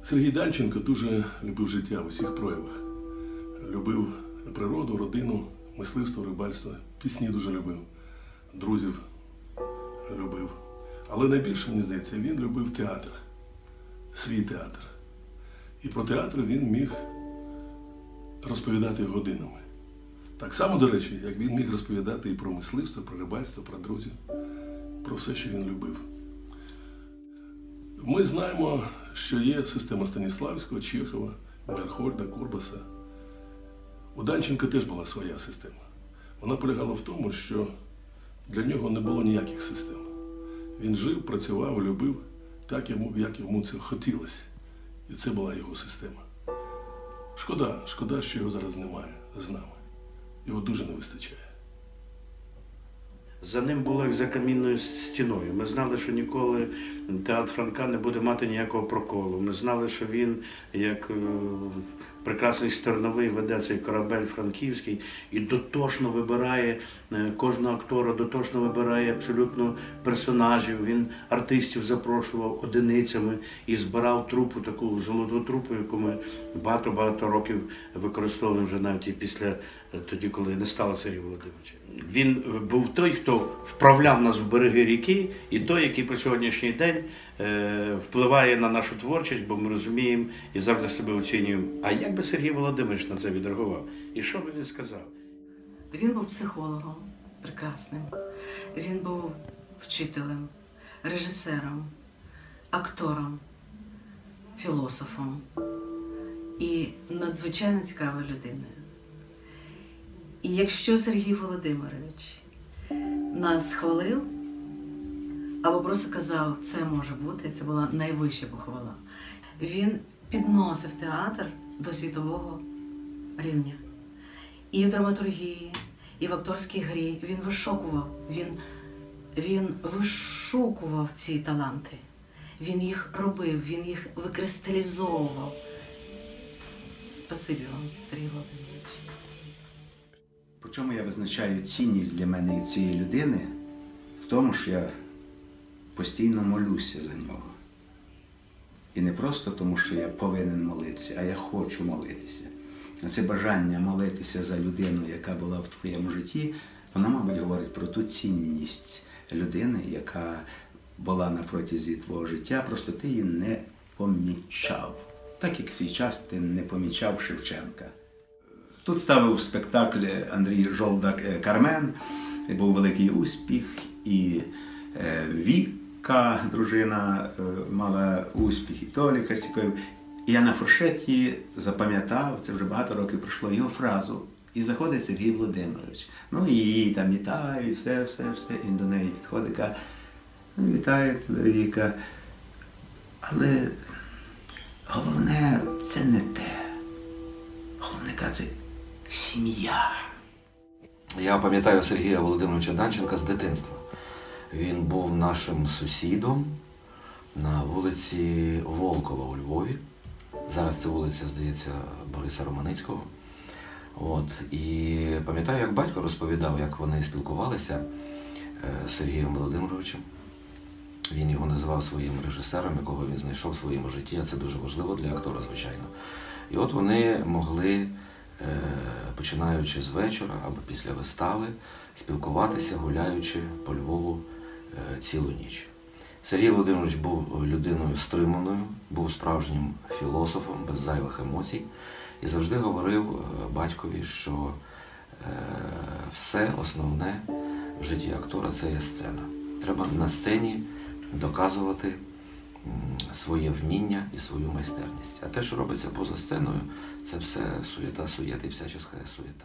Сергій Данченко дуже любив життя в усіх проявах. Любив природу, родину, мисливство, рибальство, пісні дуже любив, друзів любив. Але найбільше, мені здається, він любив театр, свій театр. І про театр він міг розповідати годинами. Так само, до речі, як він міг розповідати і про мисливство, про рибальство, про друзів, про все, що він любив. Ми знаємо, що є система Станіславського, Чехова, Мейерхольда, Курбаса. У Данченка теж була своя система. Вона полягала в тому, що для нього не було ніяких систем. Він жив, працював, любив так, як йому це хотілося. І це була його система. Шкода, що його зараз немає з нами. Його дуже не вистачає. За ним було як за камінною стіною. Ми знали, що ніколи театр Франка не буде мати ніякого проколу. Ми знали, що він, як прекрасний стерновий, веде цей корабель франківський і дотошно вибирає кожного актора, дотошно вибирає абсолютно персонажів. Він артистів запрошував одиницями і збирав трупу, таку золоту трупу, яку ми багато-багато років використовуємо вже навіть і після тоді, коли не стало Сергія Володимировича. Він був той, хто вправляв нас в береги ріки, і той, який по сьогоднішній день впливає на нашу творчість, бо ми розуміємо і завжди себе оцінюємо. А як би Сергій Володимирович на це відреагував? І що би він сказав? Він був психологом прекрасним. Він був вчителем, режисером, актором, філософом і надзвичайно цікавою людиною. І якщо Сергій Володимирович нас хвалив, або просто казав, це може бути, це була найвища похвала, він підносив театр до світового рівня. І в драматургії, і в акторській грі він вишукував ці таланти. Він їх робив, він їх викристалізовував. Спасибі вам, Сергій Володимирович. По чому я визначаю цінність для мене і цієї людини? В тому, що я постійно молюся за нього. І не просто тому, що я повинен молитися, а я хочу молитися. Це бажання молитися за людину, яка була в твоєму житті, вона, мабуть, говорить про ту цінність людини, яка була на протязі твого життя, просто ти її не помічав. Так як в свій час ти не помічав Шевченка. Тут ставив спектакль Андрій Жолдак «Кармен», і був великий успіх, і Віка, дружина, мала успіх, і Толік Костюков. І я на фуршеті запам'ятав, це вже багато років пройшло, його фразу. І заходить Сергій Володимирович. Ну і її там вітають, все. І він до неї підходить, каже, вітаю тебе, Віка. Але головне це не те. Головне, це сім'я. Я пам'ятаю Сергія Володимировича Данченка з дитинства. Він був нашим сусідом на вулиці Волкова у Львові. Зараз це вулиця, здається, Бориса Романицького. І пам'ятаю, як батько розповідав, як вони спілкувалися з Сергієм Володимировичем. Він його називав своїм режисером, якого він знайшов в своєму житті, а це дуже важливо для актора, звичайно. І от вони могли, починаючи з вечора або після вистави, спілкуватися, гуляючи по Львову цілу ніч. Сергій Володимирович був людиною стриманою, був справжнім філософом, без зайвих емоцій, і завжди говорив батькові, що все основне в житті актора – це є сцена. Треба на сцені доказувати своє вміння і свою майстерність. А те, що робиться поза сценою, це все суєта і всяческа суєта.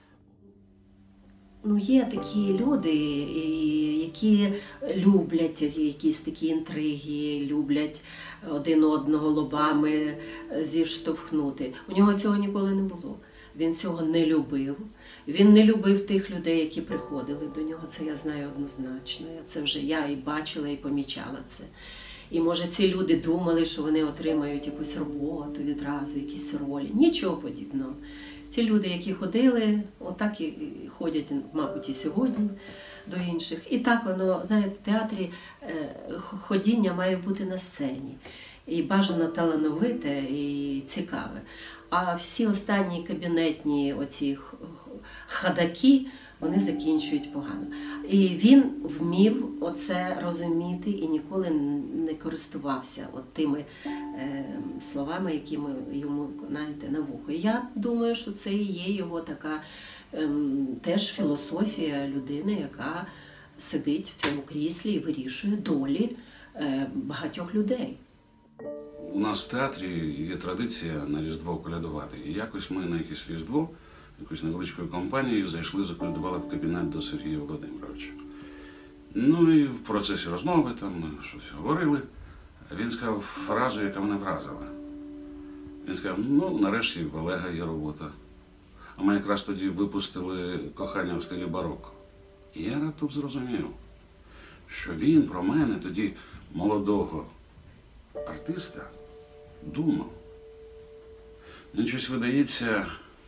Є такі люди, які люблять якісь такі інтриги, люблять один одного лобами зіштовхнути. У нього цього ніколи не було. Він цього не любив. Він не любив тих людей, які приходили до нього. Це я знаю однозначно. Це вже я і бачила, і помічала це. І, може, ці люди думали, що вони отримають якусь роботу відразу, якісь ролі. Нічого подібного. Ці люди, які ходили, отак і ходять, мабуть, і сьогодні до інших. І так воно, знаєте, в театрі ходіння має бути на сцені. і бажано талановите і цікаве. А всі останні кабінетні оці хадаки, вони закінчують погано. І він вмів оце розуміти і ніколи не користувався от тими словами, які ми йому, знаєте, на вухо. І я думаю, що це і є його така теж філософія людини, яка сидить в цьому кріслі і вирішує долі багатьох людей. У нас в театрі є традиція на Різдво колядувати. І якось ми на якесь Різдво, якоюсь невеличкою компанією зайшли, заколядували в кабінет до Сергія Володимировича. Ну і в процесі розмови там щось говорили. Він сказав фразу, яка мене вразила. Він сказав, ну, нарешті в Олега є робота. А ми якраз тоді випустили «Кохання в стилі бароко». І я раптом зрозумів, що він про мене тоді, молодого артиста, думав. Мені щось видається,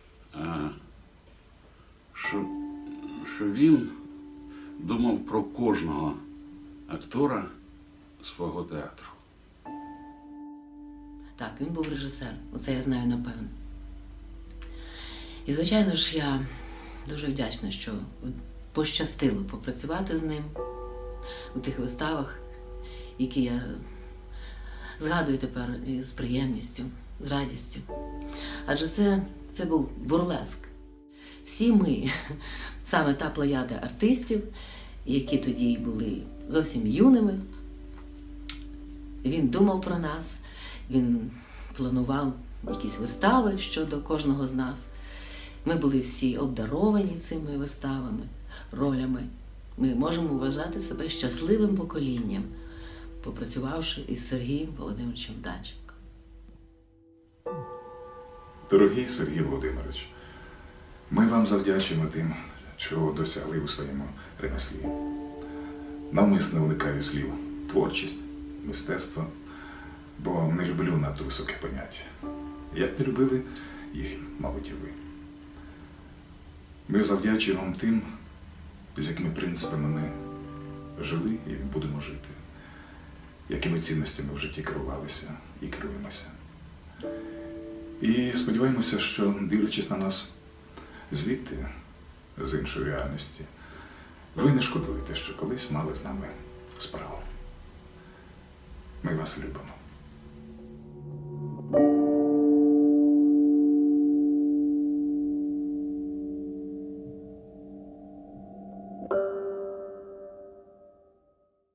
що він думав про кожного актора свого театру. Так, він був режисер, оце я знаю напевно. І, звичайно ж, я дуже вдячна, що пощастило попрацювати з ним у тих виставах, які я згадую тепер з приємністю, з радістю. Адже це був бурлеск. Всі ми, саме та плеяда артистів, які тоді були зовсім юними, він думав про нас, він планував якісь вистави щодо кожного з нас. Ми були всі обдаровані цими виставами, ролями. Ми можемо вважати себе щасливим поколінням, попрацювавши із Сергієм Володимировичем Данченком. Дорогий Сергій Володимирович, ми вам завдячуємо тим, чого досягли у своєму ремеслі. Навмисно уникаю слів творчість, мистецтво, бо не люблю надто високе поняття. Як не любили їх, мабуть, і ви. Ми завдячуємо вам тим, з якими принципами ми жили і будемо жити, якими цінностями в житті керувалися і керуємося. І сподіваємося, що, дивлячись на нас звідти, з іншої реальності, ви не шкодуєте, що колись мали з нами справу. Ми вас любимо.